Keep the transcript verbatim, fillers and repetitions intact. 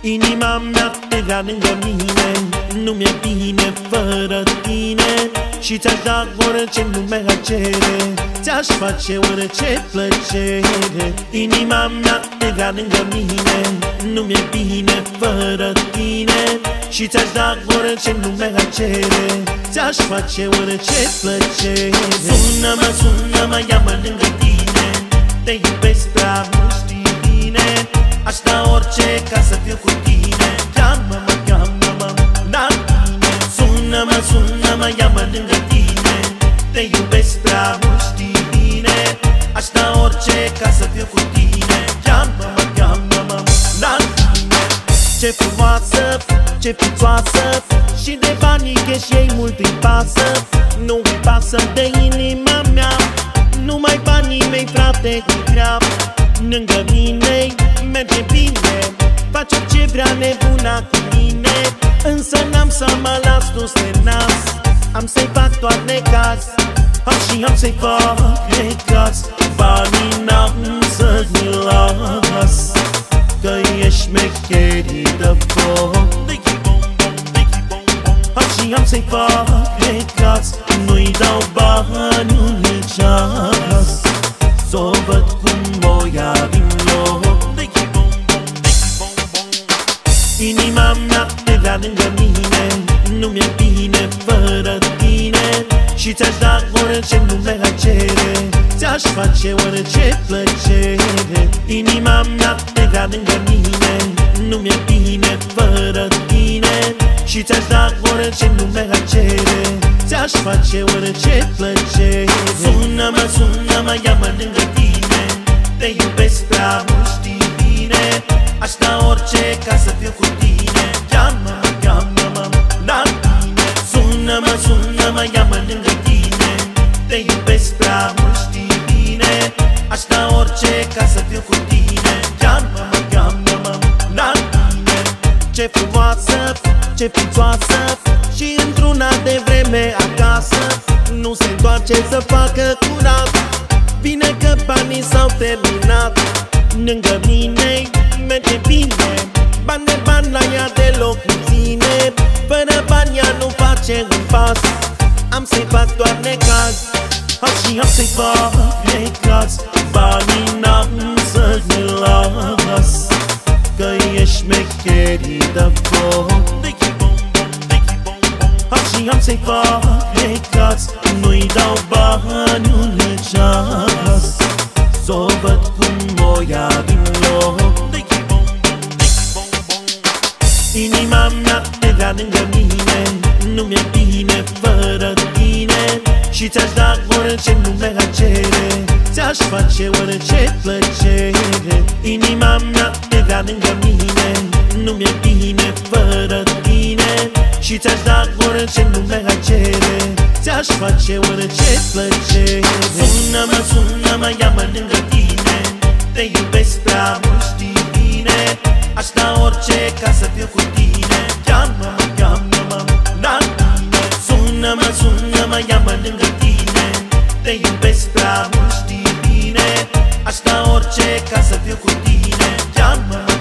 Inima mea te vrea lângă mine, nu mi-e bine fără tine. Și ți-aș da orice nume ai cere, ți-aș face orice plăcere. Inima mea te vrea lângă mine, nu mi-e bine fără tine. Și ți-aș da orice nume ai cere, ți-aș face orice plăcere. Sună-mă, sună-mă, ia-mă lângă tine, te iubesc prea mult, știi bine. Aș da orice ca să fiu cu tine. Cheamă-mă, cheamă-mă la tine. Sună-mă, sună-mă, ia-mă lângă tine, te iubesc prea mult, știi bine. Aș da orice ca să fiu cu tine. Cheamă-mă, cheamă-mă la tine. Ce frumoasă, ce fițoasă, și de banii cash ei mult îi pasă. Nu-i pasă de inima mea, numai banii mei, frate, îi treabă. Lângă mine merge bine, face ce vrea nebuna cu mine. Însă n-am să mă las dus de nas, am să-i fac doar necaz, am și am să-i fac necaz. Banii n-am să-i las, că ești șmecherii de foc. Am și am să-i fac necaz, nu-i dau bani unui ceas, s-o văd cum o ia din loc. Inima mea te vrea lângă mine, nu mi-e bine fără tine. Și ți-aș da orice nume ai cere, ți-aș face orice plăcere. Inima mea te vrea lângă mine, nu mi-e bine fără tine. Și ți-aș da orice nume ai cere, ți-aș face orice plăcere. Sună-mă, sună-mă, ia-mă lângă tine, te iubesc prea mult, știi bine. Aș da orice ca să fiu cu tine. Cheamă-mă, cheamă-mă la tine. Sună-mă, sună-mă, ia-mă lângă tine, te iubesc prea mult, știi bine. Aș da orice ca să fiu cu tine. Cheamă-mă, cheamă-mă la tine. Ce frumoasă, ce fițoasă, și într-una de vreme acasă. Nu se întoarce să facă curat, bine că banii s-au terminat. Lângă mine merge bine, bani de bani la ea deloc nu ține. Fără bani ea nu face un pas, am să-i fac doar necaz, am și am să-i fac necaz. Banii n-am să-i las, că ești șmecherii de foc. Am și am să-i fac necaz, nu-i dau bani unui ceas, s-o văd cum o ia din loc. Inima mea te vrea lângă mine, nu mi-e bine fără tine. Și ți-aș da orice nume ai cere, ți-aș face orice plăcere. Inima mea te vrea lângă mine, nu mi-e bine fără tine. Și ți-aș da orice nume ai cere, ți-aș face orice plăcere. Sună-mă, sună-mă, ia-mă lângă tine, te iubesc prea mult, știi bine. Aș da orice ca să fiu cu tine. Cheamă-mă, cheamă-mă la tine. Sună-mă, sună-mă, ia-mă lângă tine, te iubesc prea mult, știi bine. Aș da orice ca să fiu cu tine. Cheamă-mă.